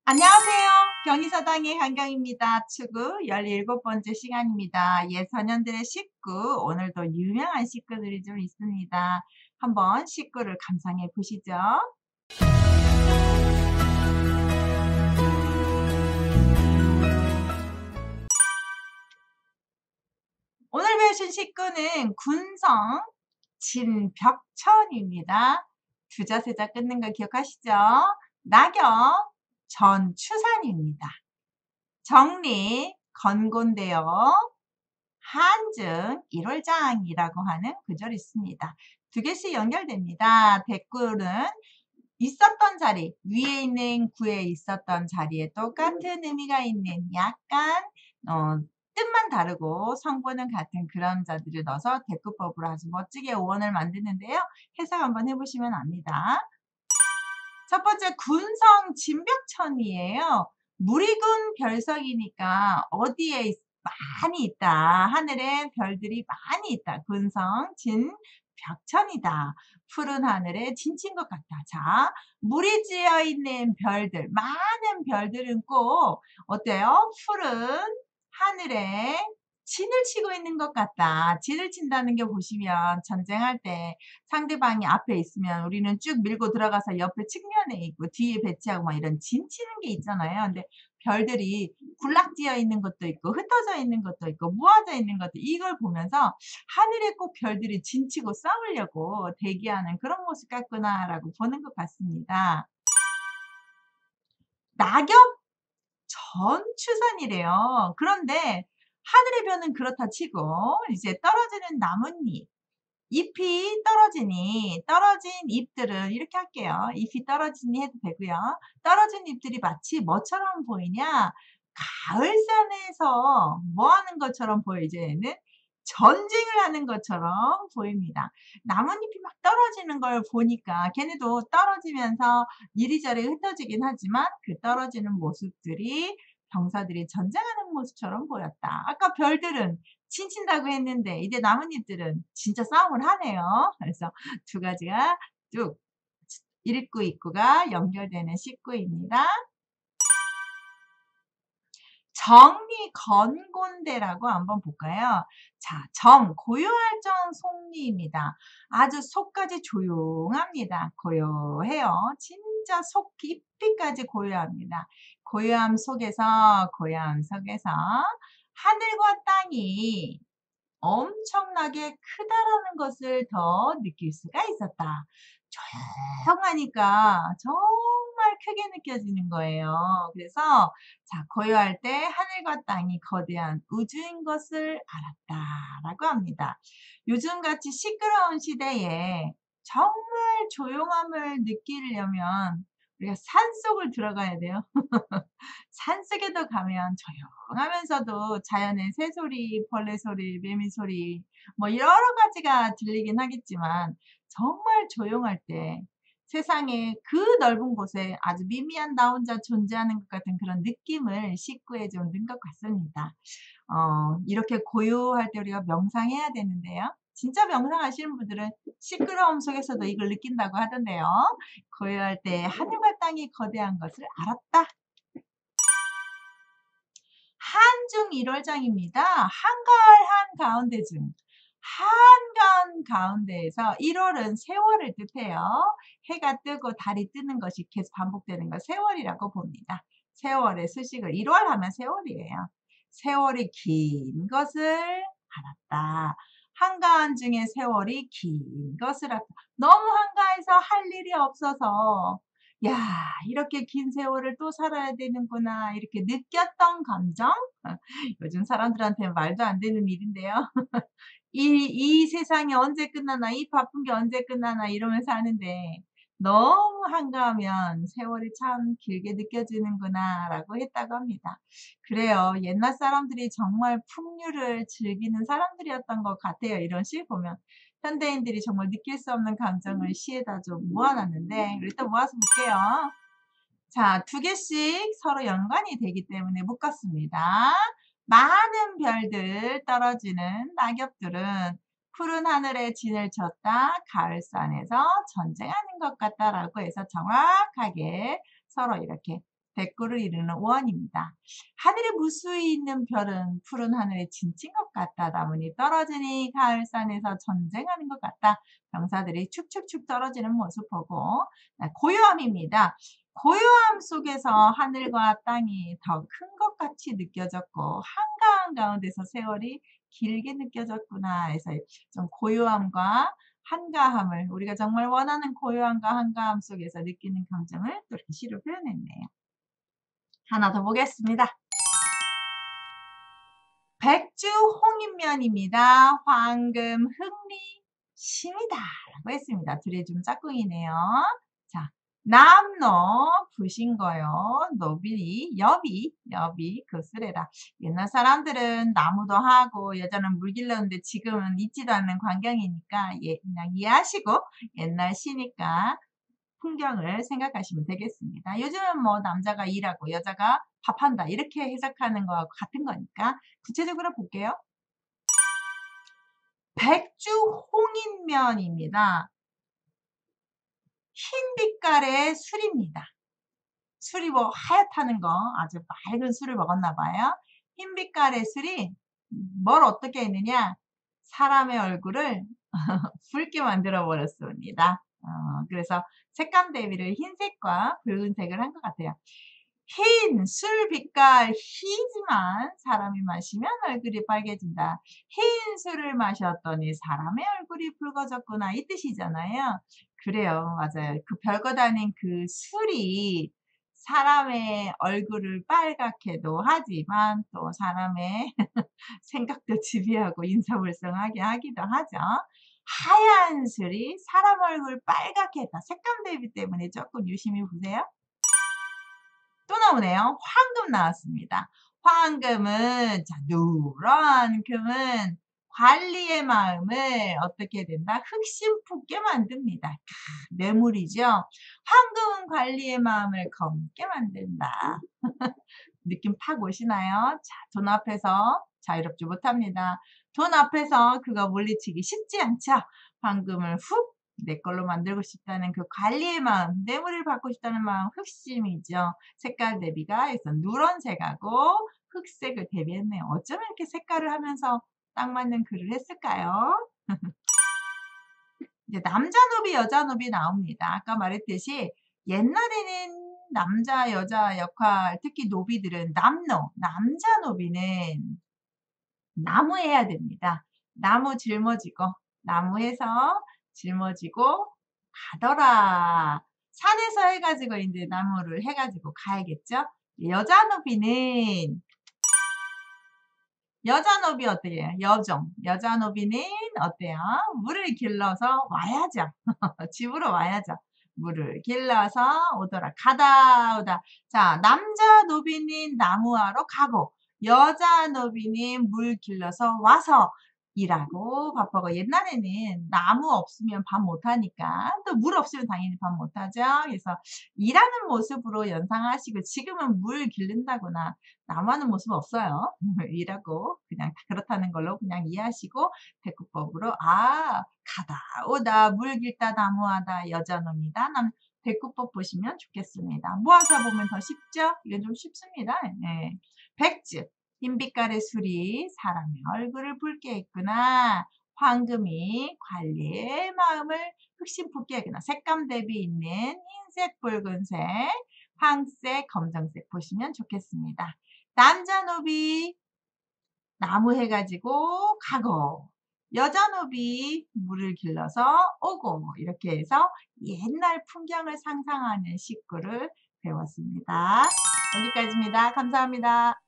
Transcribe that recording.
안녕하세요. 경희서당의 한경입니다. 추구 17번째 시간입니다. 예선년들의 식구, 오늘도 유명한 식구들이 좀 있습니다. 한번 식구를 감상해 보시죠. 오늘 배우신 식구는 군성 진벽천입니다. 두자 세자 끊는 거 기억하시죠? 낙엽 전추산입니다. 정리 건곤대요. 한증 1월장이라고 하는 구절이 있습니다. 두 개씩 연결됩니다. 댓글은 있었던 자리, 위에 있는 구에 있었던 자리에 똑같은 의미가 있는 약간 뜻만 다르고 성분은 같은 그런 자들을 넣어서 대꾸법으로 아주 멋지게 어원을 만드는데요. 해석 한번 해보시면 압니다. 첫 번째 군성 진벽천이에요. 무리군 별석이니까 어디에 많이 있다. 하늘에 별들이 많이 있다. 군성 진벽천이다. 푸른 하늘에 진친 것 같다. 자, 물이 지어 있는 별들, 많은 별들은 꼭 어때요? 푸른 하늘에 진을 치고 있는 것 같다. 진을 친다는 게 보시면 전쟁할 때 상대방이 앞에 있으면 우리는 쭉 밀고 들어가서 옆에 측면에 있고 뒤에 배치하고 막 이런 진 치는 게 있잖아요. 근데 별들이 굴락지어 있는 것도 있고 흩어져 있는 것도 있고 모아져 있는 것도 이걸 보면서 하늘에 꼭 별들이 진치고 싸우려고 대기하는 그런 모습 같구나라고 보는 것 같습니다. 낙엽 전추산이래요. 그런데 하늘의 별은 그렇다 치고 이제 떨어지는 나뭇잎 잎이 떨어지니 떨어진 잎들은 이렇게 할게요. 잎이 떨어지니 해도 되고요. 떨어진 잎들이 마치 뭐처럼 보이냐? 가을산에서 뭐 하는 것처럼 보이죠, 얘는? 전쟁을 하는 것처럼 보입니다. 나뭇잎이 막 떨어지는 걸 보니까 걔네도 떨어지면서 이리저리 흩어지긴 하지만 그 떨어지는 모습들이 병사들이 전쟁하는 모습처럼 보였다. 아까 별들은 친친다고 했는데 이제 나뭇잎들은 진짜 싸움을 하네요. 그래서 두 가지가 쭉 일구 이구가 연결되는 식구입니다. 정리 건곤대라고 한번 볼까요? 자, 고요할 정 속리입니다. 아주 속까지 조용합니다. 고요해요. 진짜 속 깊이까지 고요합니다. 고요함 속에서 하늘과 땅이 엄청나게 크다라는 것을 더 느낄 수가 있었다. 조용하니까 정말 크게 느껴지는 거예요. 그래서 자, 고요할 때 하늘과 땅이 거대한 우주인 것을 알았다라고 합니다. 요즘같이 시끄러운 시대에 정말 조용함을 느끼려면 우리가 산속을 들어가야 돼요. 산속에도 가면 조용하면서도 자연의 새소리, 벌레 소리, 매미 소리 뭐 여러 가지가 들리긴 하겠지만 정말 조용할 때 세상의 그 넓은 곳에 아주 미미한 나 혼자 존재하는 것 같은 그런 느낌을 식구에 좀 넣은 것 같습니다. 이렇게 고요할 때 우리가 명상해야 되는데요. 진짜 명상하시는 분들은 시끄러움 속에서도 이걸 느낀다고 하던데요. 고요할 때 하늘과 땅이 거대한 것을 알았다. 한중 1월장입니다. 한가을 한가운데 중. 한가운 가운데에서 1월은 세월을 뜻해요. 해가 뜨고 달이 뜨는 것이 계속 반복되는 걸 세월이라고 봅니다. 세월의 수식을 1월 하면 세월이에요. 세월이 긴 것을 알았다. 한가한 중에 세월이 긴 것을 알았다. 너무 한가해서 할 일이 없어서 야, 이렇게 긴 세월을 또 살아야 되는구나. 이렇게 느꼈던 감정? 요즘 사람들한테 말도 안 되는 일인데요. 이 세상이 언제 끝나나, 이 바쁜 게 언제 끝나나 이러면서 하는데 너무 한가하면 세월이 참 길게 느껴지는구나 라고 했다고 합니다. 그래요. 옛날 사람들이 정말 풍류를 즐기는 사람들이었던 것 같아요. 이런 시 보면. 현대인들이 정말 느낄 수 없는 감정을 시에다 좀 모아놨는데 우리 또 모아서 볼게요. 자, 두 개씩 서로 연관이 되기 때문에 묶었습니다. 많은 별들 떨어지는 낙엽들은 푸른 하늘에 진을 쳤다. 가을산에서 전쟁하는 것 같다라고 해서 정확하게 서로 이렇게 백구를 이루는 오원입니다. 하늘에 무수히 있는 별은 푸른 하늘에 진친 것 같다. 나무니 떨어지니 가을산에서 전쟁하는 것 같다. 병사들이 축축축 떨어지는 모습 보고 고요함입니다. 고요함 속에서 하늘과 땅이 더 큰 것 같이 느껴졌고 한가한 가운데서 세월이 길게 느껴졌구나 해서 좀 고요함과 한가함을 우리가 정말 원하는 고요함과 한가함 속에서 느끼는 감정을 또 이렇게 시로 표현했네요. 하나 더 보겠습니다. 백주 홍인면입니다. 황금 흥리 심이다 라고 했습니다. 둘이 좀 짝꿍이네요. 자, 남노 부신거요. 노비리 여비 그 쓰레라. 옛날 사람들은 나무도 하고 여자는 물 길렀는데 지금은 있지도 않는 광경이니까 그냥 이해하시고 옛날 시니까 풍경을 생각하시면 되겠습니다. 요즘은 뭐 남자가 일하고 여자가 밥한다 이렇게 해석하는 거하고 같은 거니까 구체적으로 볼게요. 백주 홍인면입니다. 흰 빛깔의 술입니다. 술이 뭐 하얗다는 거 아주 맑은 술을 먹었나 봐요. 흰 빛깔의 술이 뭘 어떻게 했느냐 사람의 얼굴을 붉게 만들어 버렸습니다. 그래서 색감 대비를 흰색과 붉은색을 한 것 같아요. 흰 술 빛깔 희지만 사람이 마시면 얼굴이 빨개진다. 흰 술을 마셨더니 사람의 얼굴이 붉어졌구나 이 뜻이잖아요. 그래요. 맞아요. 그 별것 아닌 그 술이 사람의 얼굴을 빨갛게도 하지만 또 사람의 생각도 지배하고 인사불성하게 하기도 하죠. 하얀 술이 사람 얼굴 빨갛게 했다. 색감 대비 때문에 조금 유심히 보세요. 또 나오네요. 황금 나왔습니다. 황금은 자 누런 금은 관리의 마음을 어떻게 된다? 흑심풋게 만듭니다. 뇌물이죠. 황금은 관리의 마음을 검게 만든다. 느낌 팍 오시나요? 자, 돈 앞에서 자유롭지 못합니다. 돈 앞에서 그거 물리치기 쉽지 않죠. 황금을 훅 내 걸로 만들고 싶다는 그 관리의 마음, 뇌물을 받고 싶다는 마음, 흑심이죠. 색깔 대비가 있어 누런색하고 흑색을 대비했네요. 어쩌면 이렇게 색깔을 하면서 딱 맞는 글을 했을까요? 이제 남자 노비, 여자 노비 나옵니다. 아까 말했듯이 옛날에는 남자, 여자 역할, 특히 노비들은 남자 노비는 나무해야 됩니다. 나무 짊어지고, 나무해서 짊어지고 가더라. 산에서 해가지고 이제 나무를 해가지고 가야겠죠? 여자 노비는 여자 노비 어때요? 여자 노비는 어때요? 물을 길러서 와야죠. 집으로 와야죠. 물을 길러서 오더라. 가다 오다. 자, 남자 노비는 나무하러 가고 여자 노비는 물 길러서 와서 일하고 바빠고 옛날에는 나무 없으면 밥 못하니까 또 물 없으면 당연히 밥 못하죠. 그래서 일하는 모습으로 연상하시고 지금은 물 기른다거나 나무하는 모습 없어요. 일하고 그냥 그렇다는 걸로 그냥 이해하시고 백구법으로 가다 오다 물 길다 나무하다 여자놈이다 백구법 보시면 좋겠습니다. 모아서 보면 더 쉽죠? 이건 좀 쉽습니다. 네. 백즉 흰빛깔의 술이 사람의 얼굴을 붉게 했구나. 황금이 관리의 마음을 흑심풋게 했구나. 색감 대비 있는 흰색, 붉은색, 황색, 검정색 보시면 좋겠습니다. 남자 노비 나무 해가지고 가고 여자 노비 물을 길러서 오고 이렇게 해서 옛날 풍경을 상상하는 식구를 배웠습니다. 여기까지입니다. 감사합니다.